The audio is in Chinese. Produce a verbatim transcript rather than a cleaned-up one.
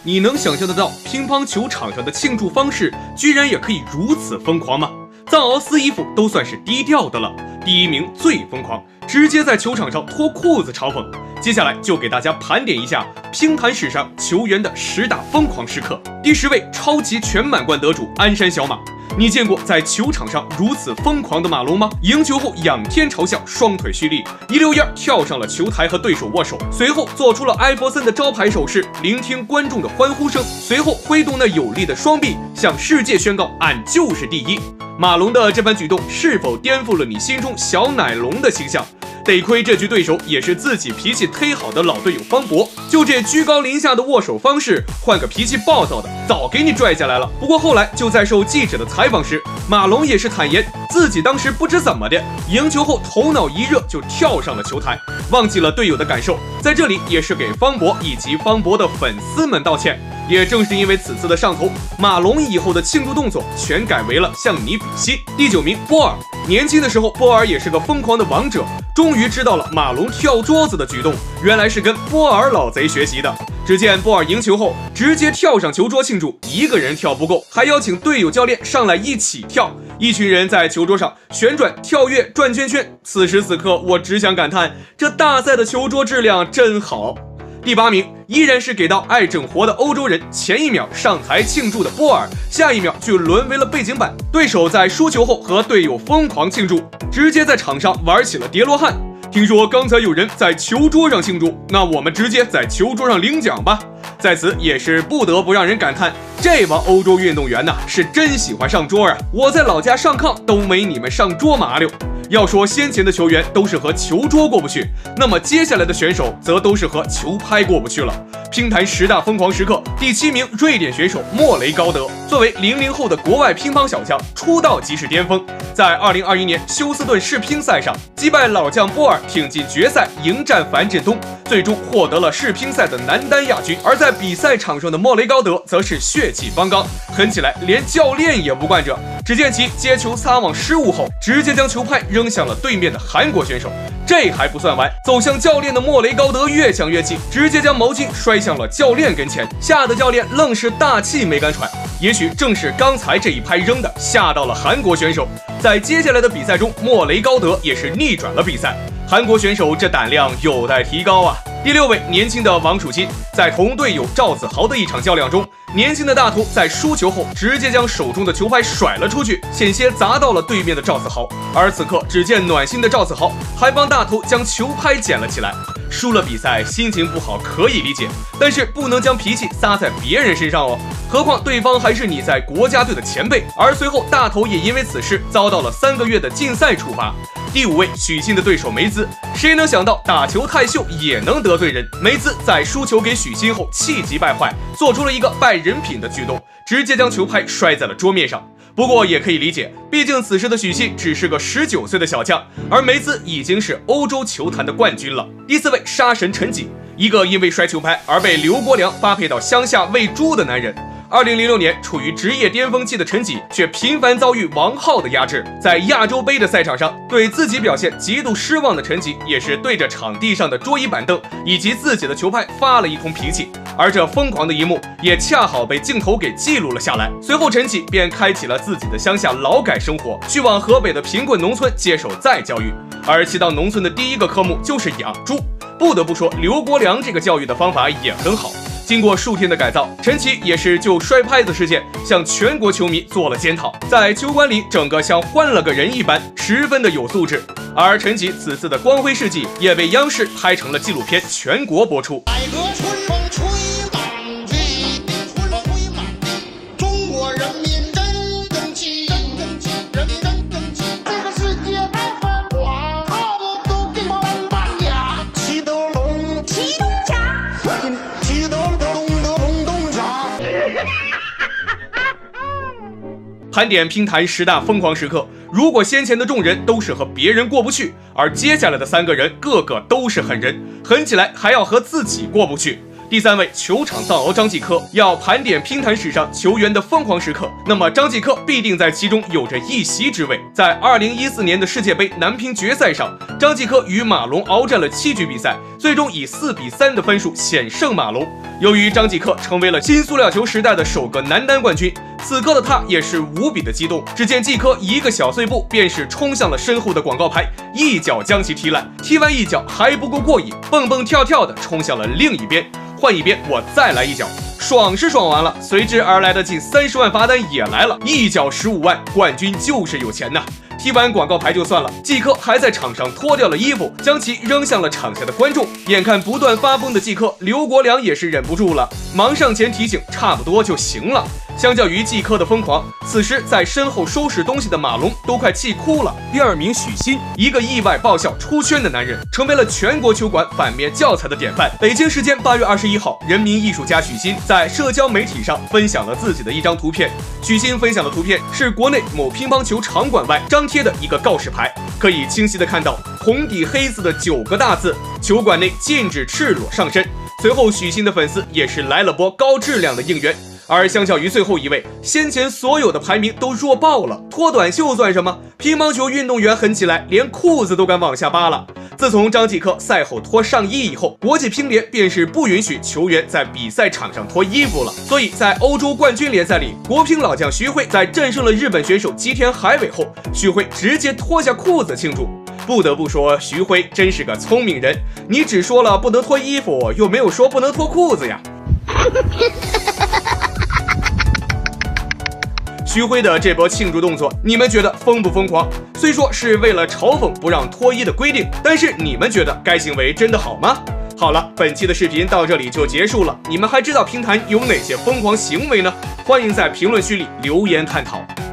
你能想象得到乒乓球场上的庆祝方式居然也可以如此疯狂吗？藏獒撕衣服都算是低调的了，第一名最疯狂，直接在球场上脱裤子嘲讽。接下来就给大家盘点一下乒坛史上球员的十大疯狂时刻。第十位，超级全满贯得主鞍山小马。你见过在球场上如此疯狂的马龙吗？赢球后仰天朝笑，双腿蓄力，一溜烟跳上了球台和对手握手，随后做出了艾弗森的招牌手势，聆听观众的欢呼声，随后挥动那有力的双臂，向世界宣告俺就是第一。马龙的这番举动是否颠覆了你心中小奶龙的形象？得亏这局对手也是自己脾气忒好的老队友方博，就这居高临下的握手方式，换个脾气暴躁的早给你拽下来了。不过后来就在受记者的采访时，马龙也是坦言自己当时不知怎么的，赢球后头脑一热就跳上了球台，忘记了队友的感受。在这里也是给方博以及方博的粉丝们道歉。也正是因为此次的上头，马龙以后的庆祝动作全改为了向你比心。第九名，波尔。年轻的时候，波尔也是个疯狂的王者，终于知道了马龙跳桌子的举动，原来是跟波尔老贼学习的。只见波尔赢球后直接跳上球桌庆祝，一个人跳不够，还邀请队友教练上来一起跳，一群人在球桌上旋转、跳跃、转圈圈。此时此刻，我只想感叹，这大赛的球桌质量真好。第八名依然是给到爱整活的欧洲人，前一秒上台庆祝的波尔，下一秒却沦为了背景板。对手在输球后和队友疯狂庆祝，直接在场上玩起了叠罗汉。听说刚才有人在球桌上庆祝，那我们直接在球桌上领奖吧。在此也是不得不让人感叹，这帮欧洲运动员呐，是真喜欢上桌啊！我在老家上炕都没你们上桌麻溜。要说先前的球员都是和球桌过不去，那么接下来的选手则都是和球拍过不去了。乒坛十大疯狂时刻，第七名，瑞典选手莫雷高德。作为零零后的国外乒乓小将，出道即是巅峰，在二零二一年休斯顿世乒赛上击败老将波尔，挺进决赛，迎战樊振东，最终获得了世乒赛的男单亚军。而在比赛场上的莫雷高德则是血气方刚，狠起来连教练也不惯着。只见其接球擦网失误后，直接将球拍扔向了对面的韩国选手。这还不算完，走向教练的莫雷高德越想越气，直接将毛巾摔向了教练跟前，吓得教练愣是大气没敢喘。也许正是刚才这一拍扔的吓到了韩国选手。在接下来的比赛中，莫雷高德也是逆转了比赛，韩国选手这胆量有待提高啊。第六位，年轻的王楚钦，在同队友赵子豪的一场较量中，年轻的大头在输球后直接将手中的球拍甩了出去，险些砸到了对面的赵子豪。而此刻只见暖心的赵子豪还帮大头将球拍捡了起来。输了比赛心情不好可以理解，但是不能将脾气撒在别人身上哦，何况对方还是你在国家队的前辈。而随后大头也因为此事遭到了三个月的禁赛处罚。第五位，许昕的对手梅兹，谁能想到打球太秀也能得罪人？梅兹在输球给许昕后气急败坏，做出了一个败人品的举动，直接将球拍摔在了桌面上。不过也可以理解，毕竟此时的许昕只是个十九岁的小将，而梅兹已经是欧洲球坛的冠军了。第四位，杀神陈吉，一个因为摔球拍而被刘国梁发配到乡下喂猪的男人。二零零六年，处于职业巅峰期的陈吉却频繁遭遇王浩的压制。在亚洲杯的赛场上，对自己表现极度失望的陈吉也是对着场地上的桌椅板凳以及自己的球拍发了一通脾气。而这疯狂的一幕也恰好被镜头给记录了下来。随后陈吉便开启了自己的乡下劳改生活，去往河北的贫困农村接受再教育。而其到农村的第一个科目就是养猪。不得不说，刘国梁这个教育的方法也很好。经过数天的改造，陈奇也是就摔拍子事件向全国球迷做了检讨，在球馆里整个像换了个人一般，十分的有素质。而陈奇此次的光辉事迹也被央视拍成了纪录片，全国播出。 改革春风吹满地，春回满地，中国人民真争气，真争气，人民真争气。这个世界太繁华，好的都给我们搬家。齐德龙，齐东家，齐德龙的龙东家。 盘点乒坛十大疯狂时刻，如果先前的众人都是和别人过不去，而接下来的三个人个个都是狠人，狠起来还要和自己过不去。 第三位，球场藏獒张继科。要盘点乒坛史上球员的疯狂时刻，那么张继科必定在其中有着一席之位。在二零一四年的世界杯男乒决赛上，张继科与马龙鏖战了七局比赛，最终以四比三的分数险胜马龙。由于张继科成为了新塑料球时代的首个男单冠军，此刻的他也是无比的激动。只见继科一个小碎步，便是冲向了身后的广告牌，一脚将其踢烂。踢完一脚还不够过瘾，蹦蹦跳跳的冲向了另一边。换一边，我再来一脚，爽是爽完了，随之而来的近三十万罚单也来了，一脚十五万，冠军就是有钱呐！踢完广告牌就算了，继科还在场上脱掉了衣服，将其扔向了场下的观众。眼看不断发疯的继科，刘国梁也是忍不住了，忙上前提醒，差不多就行了。相较于继科的疯狂，此时在身后收拾东西的马龙都快气哭了。第二名许昕，一个意外爆笑出圈的男人，成为了全国球馆反面教材的典范。北京时间八月二十一号，人民艺术家许昕在社交媒体上分享了自己的一张图片。许昕分享的图片是国内某乒乓球场馆外张贴的一个告示牌，可以清晰的看到红底黑字的九个大字：球馆内禁止赤裸上身。随后许昕的粉丝也是来了波高质量的应援。而相较于最后一位，先前所有的排名都弱爆了。脱短袖算什么？乒乓球运动员狠起来，连裤子都敢往下扒了。自从张继科赛后脱上衣以后，国际乒联便是不允许球员在比赛场上脱衣服了。所以在欧洲冠军联赛里，国乒老将徐辉在战胜了日本选手吉田海尾后，徐辉直接脱下裤子庆祝。不得不说，徐辉真是个聪明人，你只说了不能脱衣服，又没有说不能脱裤子呀。徐辉的这波庆祝动作，你们觉得疯不疯狂？虽说是为了嘲讽不让脱衣的规定，但是你们觉得该行为真的好吗？好了，本期的视频到这里就结束了。你们还知道乒坛有哪些疯狂行为呢？欢迎在评论区里留言探讨。